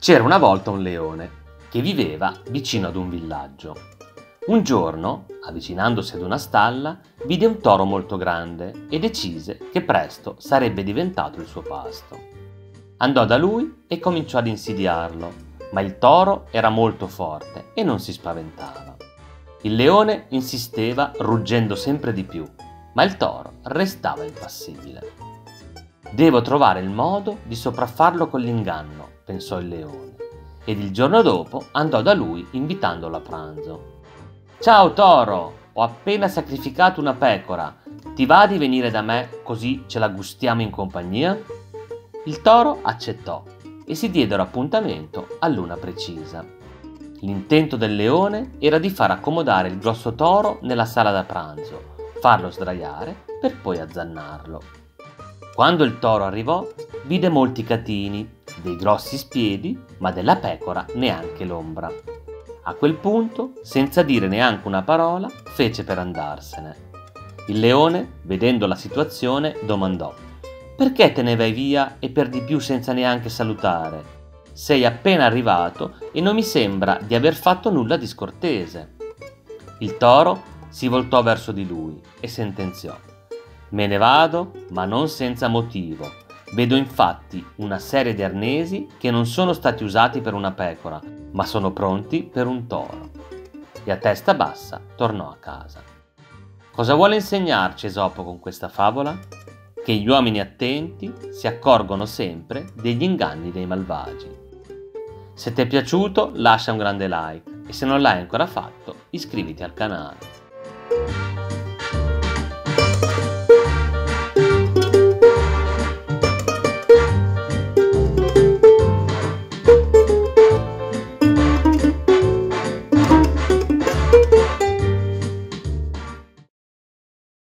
C'era una volta un leone che viveva vicino ad un villaggio. Un giorno, avvicinandosi ad una stalla, vide un toro molto grande e decise che presto sarebbe diventato il suo pasto. Andò da lui e cominciò ad insidiarlo, ma il toro era molto forte e non si spaventava. Il leone insisteva ruggendo sempre di più, ma il toro restava impassibile. Devo trovare il modo di sopraffarlo con l'inganno, pensò il leone, ed il giorno dopo andò da lui invitandolo a pranzo. Ciao toro, ho appena sacrificato una pecora, ti va di venire da me così ce la gustiamo in compagnia? Il toro accettò e si diedero appuntamento all'una precisa. L'intento del leone era di far accomodare il grosso toro nella sala da pranzo, farlo sdraiare per poi azzannarlo. Quando il toro arrivò, vide molti catini, dei grossi spiedi, ma della pecora neanche l'ombra. A quel punto, senza dire neanche una parola, fece per andarsene. Il leone, vedendo la situazione, domandò: «Perché te ne vai via e per di più senza neanche salutare? Sei appena arrivato e non mi sembra di aver fatto nulla di scortese». Il toro si voltò verso di lui e sentenziò: «Me ne vado, ma non senza motivo. Vedo infatti una serie di arnesi che non sono stati usati per una pecora, ma sono pronti per un toro». E a testa bassa tornò a casa. Cosa vuole insegnarci Esopo con questa favola? Che gli uomini attenti si accorgono sempre degli inganni dei malvagi. Se ti è piaciuto lascia un grande like e se non l'hai ancora fatto iscriviti al canale.